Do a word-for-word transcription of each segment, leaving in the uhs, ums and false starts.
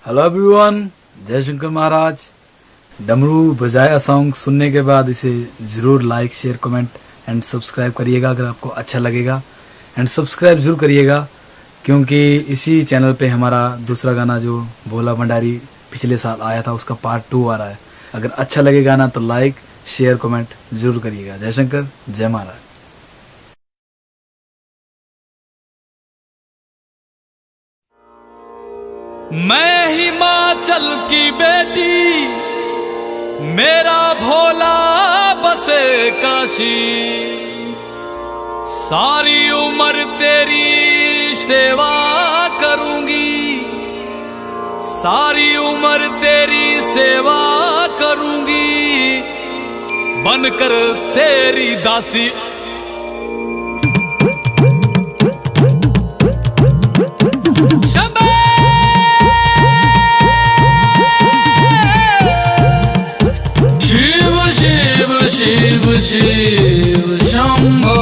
Hello everyone, जय शंकर महाराज। डमरू बजाया सॉन्ग सुनने के बाद इसे ज़रूर like share comment and subscribe करिएगा अगर आपको अच्छा लगेगा। एंड सब्सक्राइब ज़रूर करिएगा क्योंकि इसी चैनल पे हमारा दूसरा गाना जो भोला भंडारी पिछले साल आया था उसका पार्ट टू आ रहा है। अगर अच्छा लगेगा ना तो लाइक शेयर कमेंट ज़रूर करिएगा। जय शंकर, जय महाराज। मैं हिमाचल की बेटी, मेरा भोला बसे काशी, सारी उम्र तेरी सेवा करूंगी, सारी उम्र तेरी सेवा करूंगी, बनकर तेरी दासी। शिव शिव शंभो,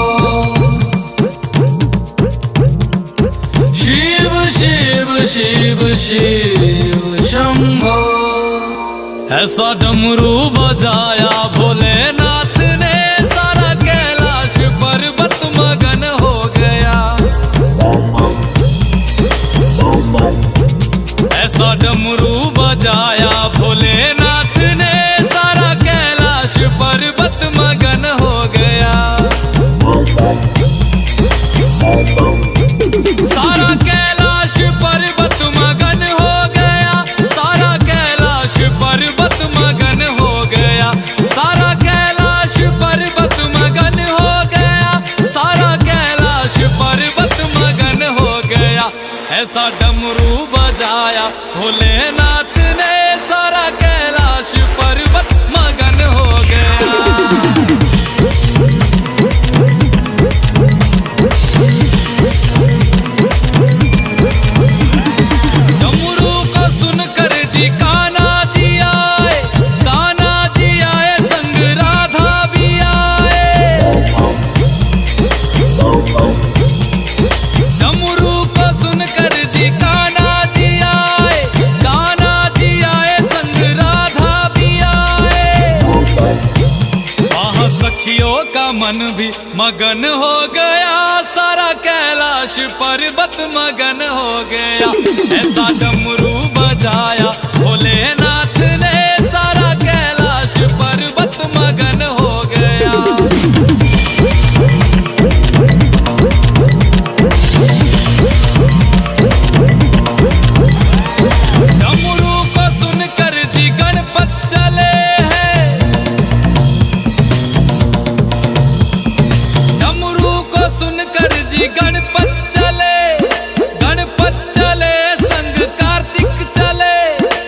शिव शिव शिव शिव शंभो। ऐसा डमरू बजाया भोलेनाथ ने, सारा कैलाश पर्वत मगन हो गया। ऐसा डमरू बजाया भोलेनाथ ने, सारा कैलाश पर्वत मगन हो गया। सारा कैलाश पर्वत मगन हो गया, सारा कैलाश पर्वत मगन हो गया, सारा कैलाश पर्वत मगन हो गया, सारा कैलाश पर्वत मगन हो गया। ऐसा डमरू बजाया भोलेनाथ ने, सारा कैलाश पर्वत मगन हो गया। डमरू को सुनकर जी कान्हा जी आए, कान्हा जी आए संग राधा भी आए। डमरू को सुनकर जी कान्हा जी आए, कान्हा जी आए संग राधा भी आए। वहाँ सखियों का मन भी मगन हो गया, सारा कैलाश पर्वत मगन हो गया। ऐसा डमरू बजाया भोलेनाथ ने, सारा कैलाश पर्वत मगन हो गया। डमरू को सुनकर जी गणपत चले हैं, डमरू को सुनकर जी गणपत चले, गणपत चले संग कार्तिक चले,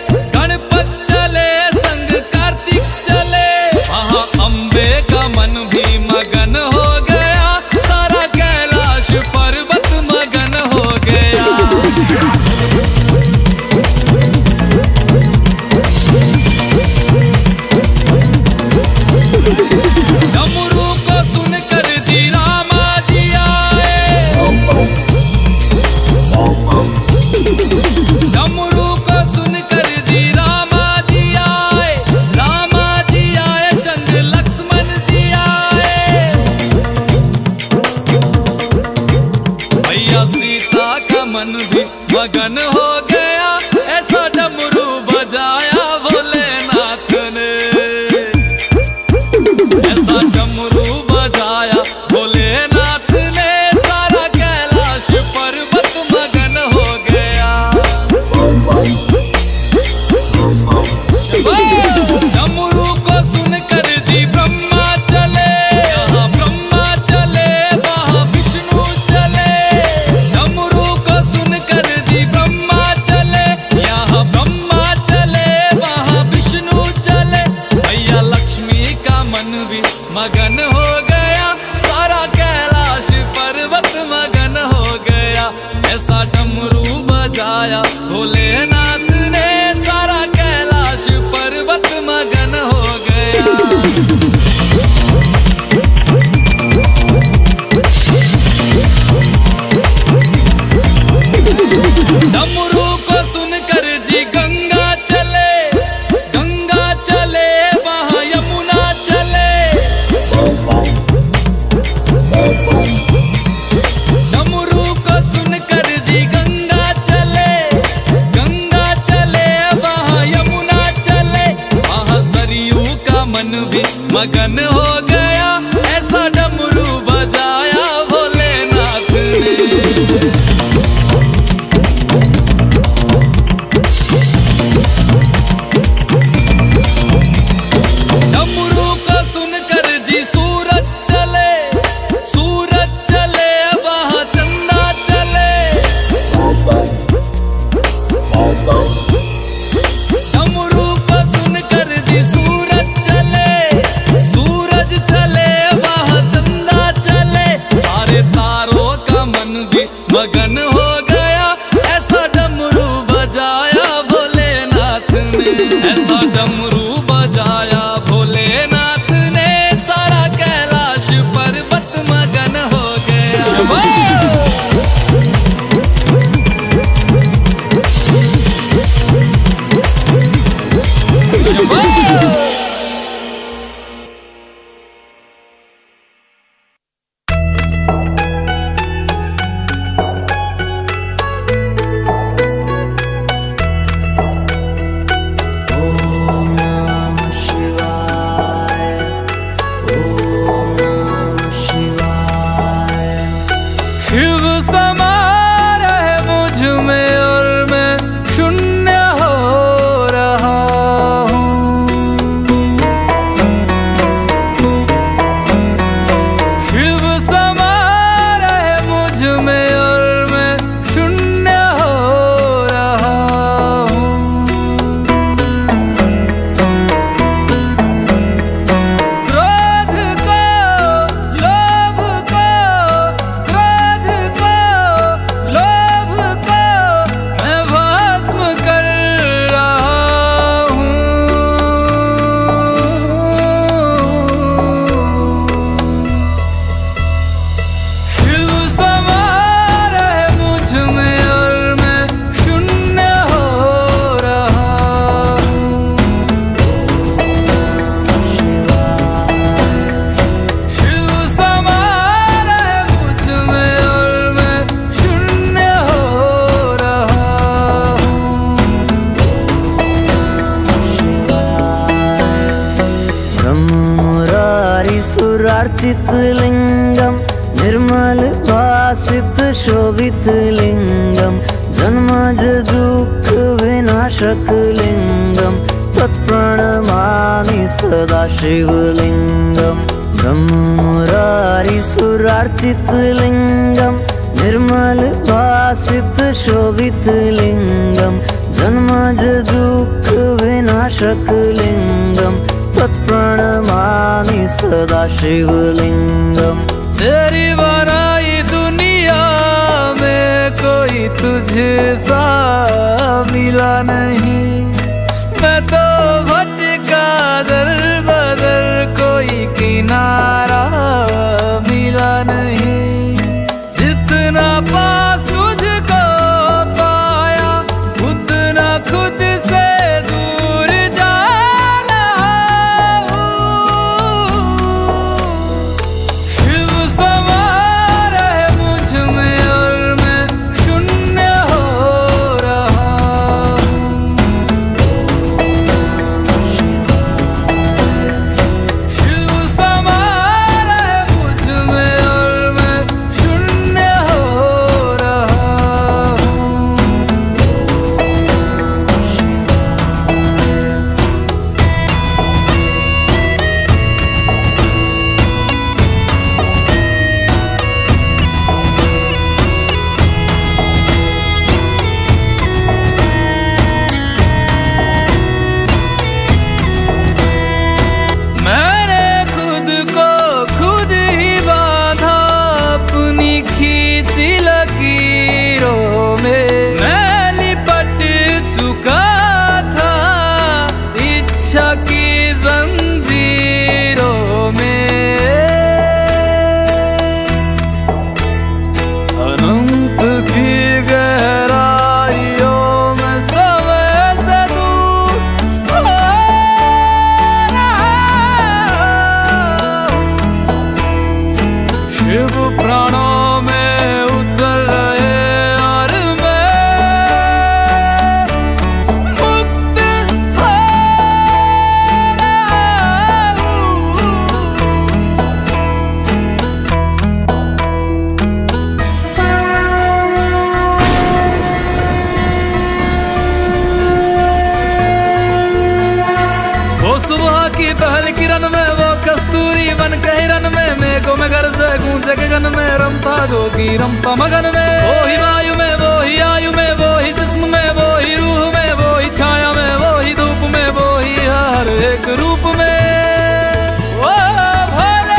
गंगा चले, गंगा चले वहाँ यमुना चले। डमरू को सुनकर जी गंगा चले, गंगा चले वहाँ यमुना चले। वहाँ सरयू का मन भी मगन हो गया, ऐसा डमरू बजाया भोलेनाथ ने। डमरू को सुनकर जी सूरज चले, सूरज चले वहाँ चंदा चले। डमरू को सुनकर जी सूरज चले, सूरज चले वहाँ चंदा चले। सारे तारों का मन भी मगन हो गया, ऐसा डमरू बजाया भोलेनाथ ने, ऐसा डमरू बजाया भोलेनाथ ने। सारा कैलाश पर्वत मगन हो गया। शिव समा रहे मुझ में और मैं शून्य हो रहा हूँ। शिव समा रहे मुझ में और मैं शून्य हो रहा हूँ। क्रोध को, लोभ को, क्रोध को, लोभ को मैं भस्म कर रहा हूँ। शिव समा रहे मुझ में और मैं शून्य हो रहा हूँ। शिव समा रहे मुझ में और मैं शून्य हो रहा हूँ। ब्रह्म मुरारी सुरार्चित लिंगम, निर्मल भासित शोभित लिंगम, जन्मज दुःख विनाशक लिंगम, तत्प्रणमामि सदा शिवलिंगम। ब्रह्म मुरारी सुरार्चित लिंगम, निर्मल भासित शोभित लिंगम, जन्मज दुःख विनाशक लिंगम, तत्प्रणमामि सदा शिवलिंगम। तेरी बनाई दुनिया में कोई तुझे सा मिला नहीं। मैं तो भटका दर बदर, कोई किनारा मिला नहीं। जितना पास तुझको पाया, उतना खुद से दूर जा रहा हूँ। शिव समा रहे मुझ में और मैं शून्य हो रहा हूँ। शिव समा किरण में वो कस्तूरी बन के हिरन में, मेघों में घर से गूंजे गगन में, रमता जोगी रमता मगन में। वो ही वायु में, वो ही आयु में, वो ही जिस्म में, वो ही रूह में, वो ही छाया में, वो ही धूप में, वो ही हर एक रूप में। ओ भोले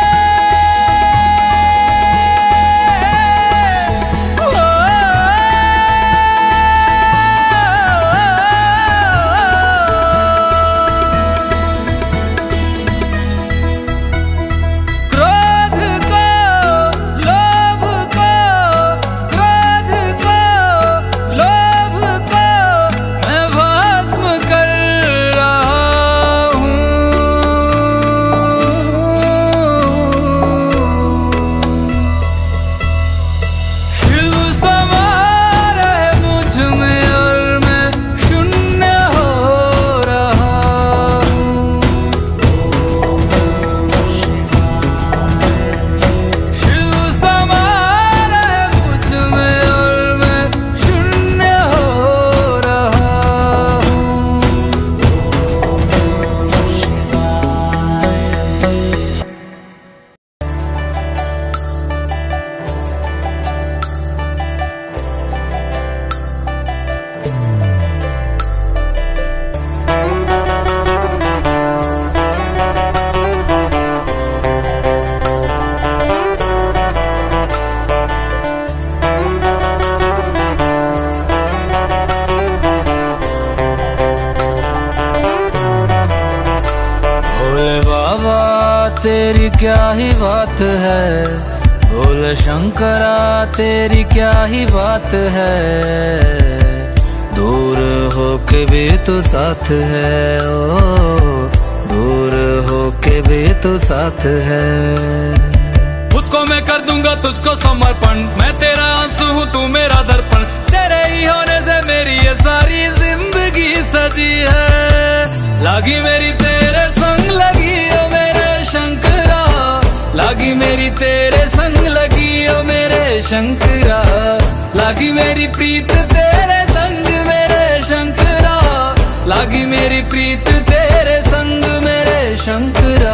तेरी क्या ही बात है, भोले शंकरा तेरी क्या ही बात है, दूर होके भी तू साथ है, ओ दूर होके भी तू साथ है। खुद को मैं कर दूंगा तुझको समर्पण, मैं तेरा आंसू हूँ तू मेरा दर्पण, तेरे ही होने से मेरी ये सारी जिंदगी सजी है। लागी मेरी तेरे संग लगी ओ मेरे शंकरा, लागी मेरी तेरे संग लगी ओ मेरे शंकरा, लागी मेरी प्रीत तेरे संग मेरे शंकरा, लागी मेरी प्रीत तेरे संग मेरे शंकरा।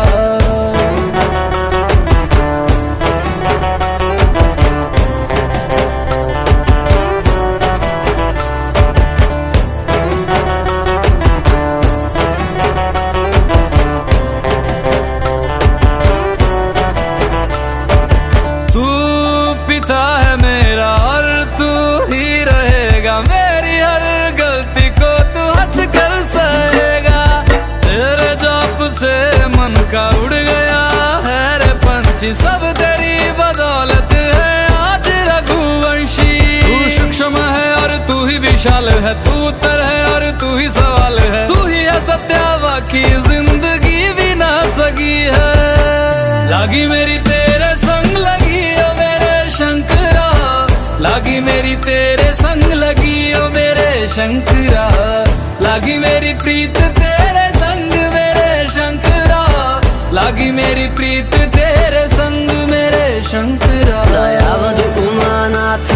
का उड़ गया है रे पंछी, सब तेरी बदौलत है आज रघुवंशी। तू सूक्ष्म है और तू ही विशाल है, तू उत्तर है और तू ही सवाल है, तू ही है सत्या बाकी जिंदगी भी ना सकी है। लागी मेरी तेरे संग लगी ओ मेरे शंकरा, लागी मेरी तेरे संग लगी ओ मेरे शंकरा, लागी मेरी प्रीत तेरे संग मेरे शंकरा, लागी मेरी प्रीत तेरे संग मेरे शंकरा। दयावद उमानाथ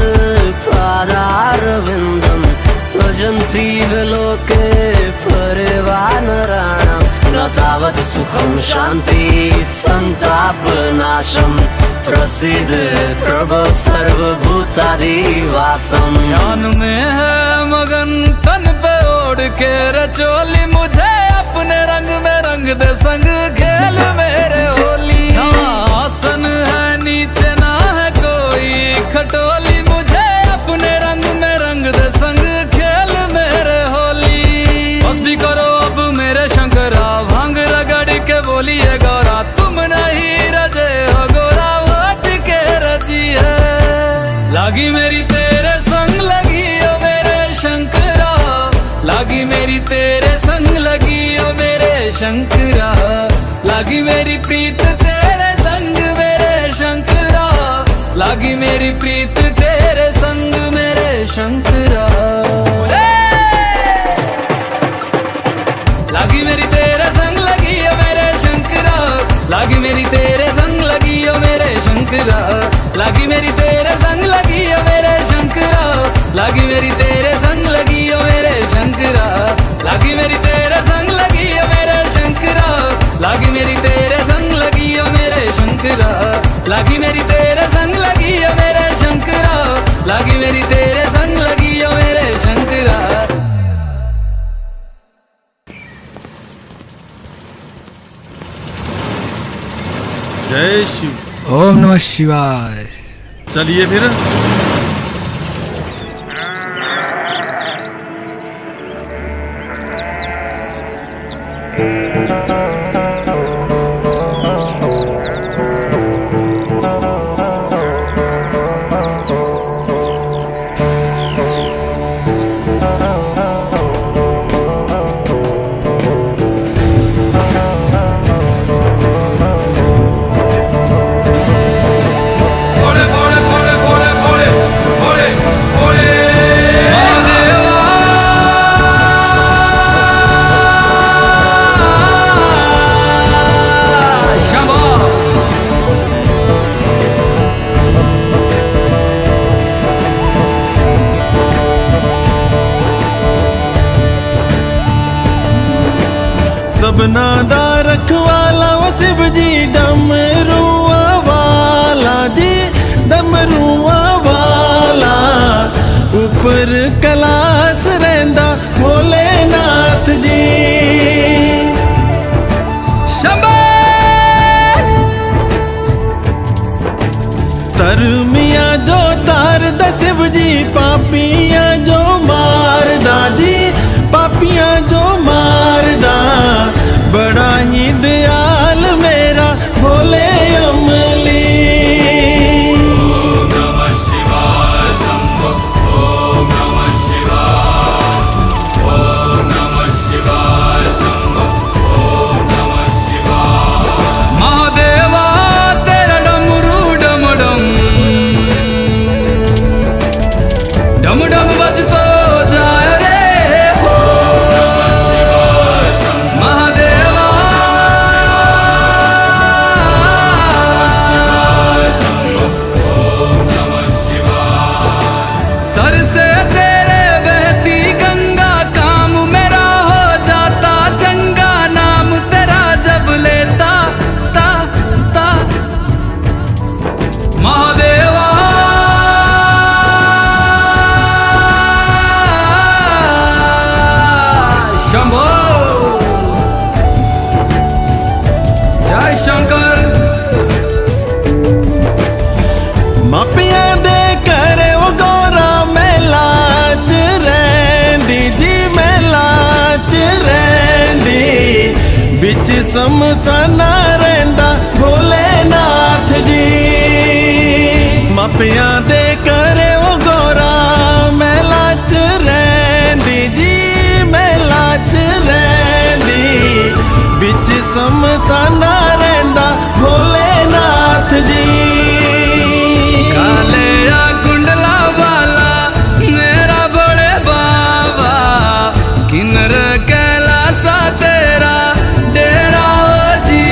पादारविन्दं भजन्ति लोके परिवानराणां, न तावत् सुखं शान्ति संतापनाशं, प्रसिद्ध प्रभो सर्वभूतादिवासं। ध्यान में है मगन तन पे ओढ़ के रचोली, मुझे अपने रंग में रंग दे संग खेल मेरे होली। आसन है नीचे ना है कोई खटोली, मुझे अपने रंग में रंग दे संग खेल मेरे होली। बस भी करो अब मेरे शंकरा, भांग रगड़ के बोलिए गौरा, तुम नहीं रजे हो गोरा वट के रजी है। लागी मेरी तेरे संग लगी ओ मेरे शंकरा, लागी मेरी तेरे संग लगी ओ मेरे शंकरा, लागी मेरी प्रीत तेरे संग मेरे शंकरा, लागी मेरी प्रीत तेरे संग मेरे शंकरा। लागी मेरी तेरे संग लगी ओ मेरे शंकरा, लागी मेरी तेरे संग लगी ओ मेरे शंकरा, लागी मेरी तेरे संग लगी ओ मेरे शंकरा, लागी मेरी तेरे संग लगी ओ मेरे शंकरा, लागी मेरी तेरे संग लगी ओ मेरे शंकरा, लागी जय शिव। ओम नमः शिवाय। चलिए फिर। सबना दा रखवाला वो शिव जी डमरुआ वाला जी डमरुआ वाला ऊपर कैलाश रहंदा भोलेनाथ जी। शंभो तरमिया जो तार दा शिव जी पापिया जो मारदा जी पापिया जो मारदा बड़ा ही दयाल मेरा भोले अमली। ओम नमः शिवाय शंभो ओम नमः शिवाय ओम नमः शिवाय शंभो ओम नमः शिवाय। महादेवा तेरा डमरू डम डम डम डम बजतो जाए रे। समसाना रहंदा भोलेनाथ जी मापिया दे करे वो गोरा मेला च रहंदी जी मेला च रहंदी बिच समसाना रहंदा भोलेनाथ जी। काले या कुंडला वाला मेरा बड़े बाबा किन्नर कैलासा तेरा डेरा जी।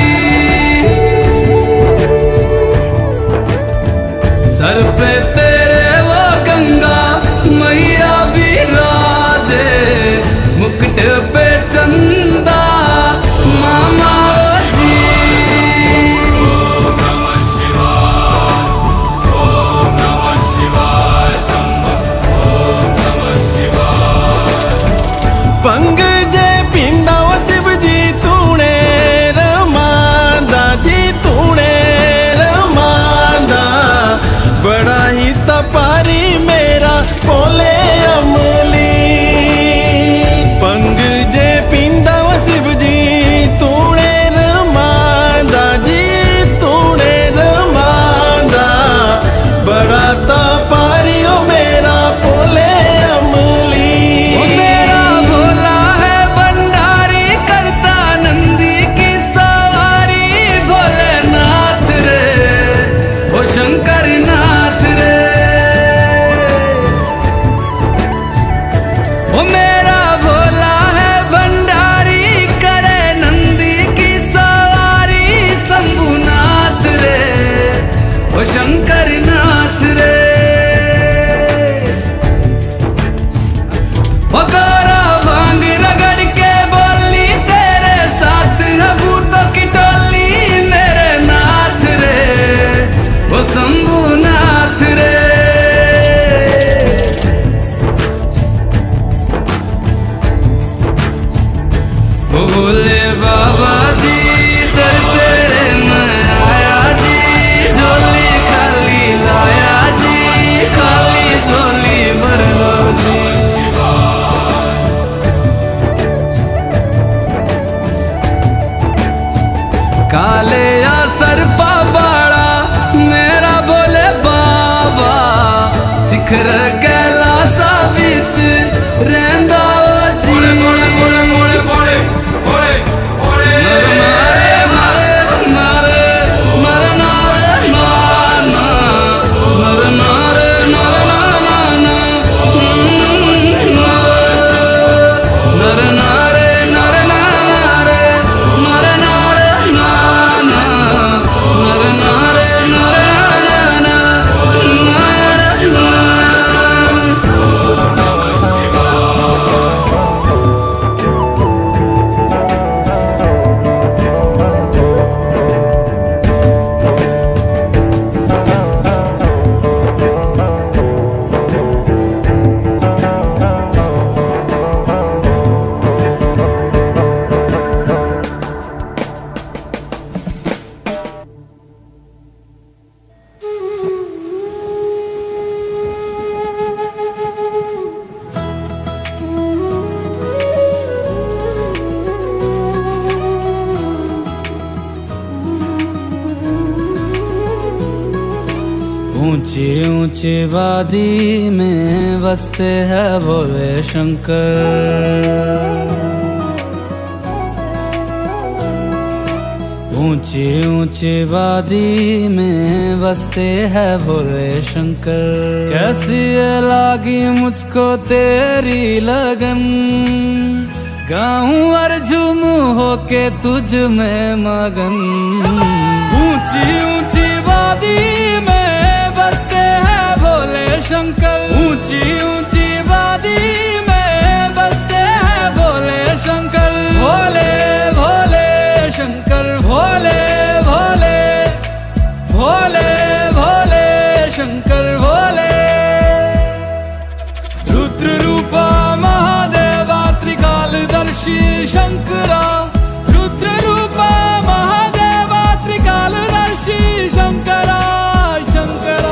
सर पे तेरे वो गंगा मैया विराजे मुकुट पे चंदा मामा जी। ओम नमः शिवाय ओम नमः शिवाय शंभो ओम नमः शिवाय। पंग जे पिंदा वो शिव जी तूने रमांदा जी तूने रमांदा बड़ा ही तपारी मेरा भोले अमली। पंग जे पिंदा वो शिव जी तूने रमांदा जी तूने रमांदा बड़ा तपारी ओ मेरा भोले अमली। मेरा भोला है भंडारी करता नंदी की सवारी भोलेनाथ रे ओ शंकर नाथ रे। ओ मेरा भोला है भंडारी करे नंदी की सवारी शंभुनाथ रे ओ शंकर नाथ रे। ओ गोरा भांग रगड़ के बोली तेरे साथ है भूतों की टोली मेरे नाथ रे ओ शंभुनाथ रे। ओ भोले बाबा जी दर तेरे मैं आया जी। शिखर कैलासा बिच रहंदा जी ऊंची ऊंची वादी में बसते हैं भोले शंकर। ऊंची ऊंची वादी में बसते हैं भोले शंकर। कैसी लागी मुझको तेरी लगन, गाऊं और झूमू होके तुझ में मगन। ऊंची ऊंची वादी में बसते हैं भोले शंकर। ऊंची ऊंची वादी में बसते हैं भोले शंकर। भोले भोले शंकर भोले भोले भोले भोले शंकर भोले। रुद्र रूपा महादेवा त्रिकालदर्शी शंकरा। रुद्र रूपा महादेवा त्रिकालदर्शी शंकरा शंकरा।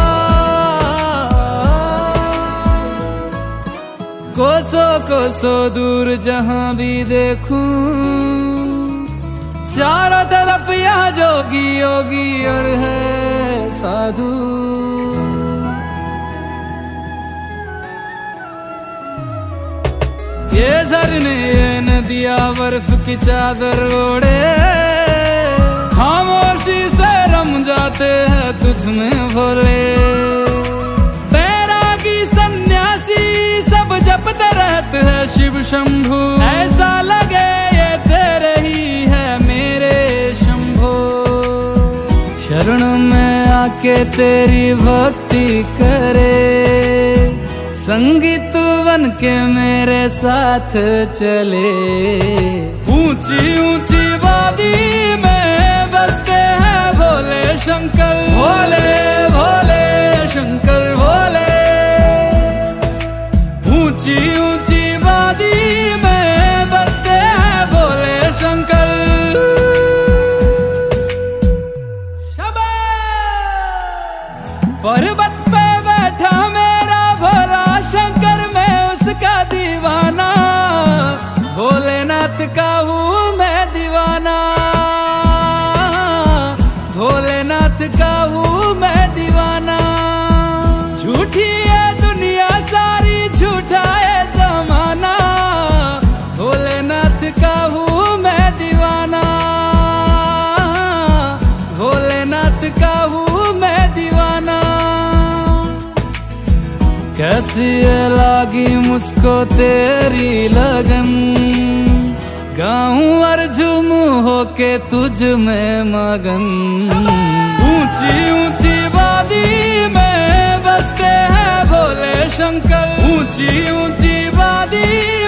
कोसों कोसों दूर जहां भी देखूं, चारों तरफ यहाँ जोगी योगी और है साधु। ये झरने ये नदियाँ बर्फ की चादर ओढ़े, खामोशी से रम जाते हैं तुझ में भोले। बैरागी सन्यासी सब जपते रहते हैं शिव शंभु। ऐसा लगे ये तेरे ही है मेरे शंभो। शरण में आके तेरी भक्ति करे, संगीत बन के मेरे साथ चले। ऊंची ऊंची वादी में बसते हैं भोले शंकर। भोले भोले शंकर भोले। ऊंची ऊंची वादी में बसते हैं भोले शंकर। पर्वत पे बैठा मेरा भोला शंकर, मैं उसका दीवाना। भोलेनाथ का हूँ मैं दीवाना। भोलेनाथ का हूँ मैं दीवाना। झूठी है दुनिया सारी, झूठा है जमाना। भोलेनाथ का हूँ मैं दीवाना। भोलेनाथ का हूँ मैं दीवाना। कैसी लागी मुझको तेरी लगन, गाऊं और झूमू होके तुझ में मगन। ऊंची ऊंची वादी में बसते हैं भोले शंकर। ऊंची ऊंची वादी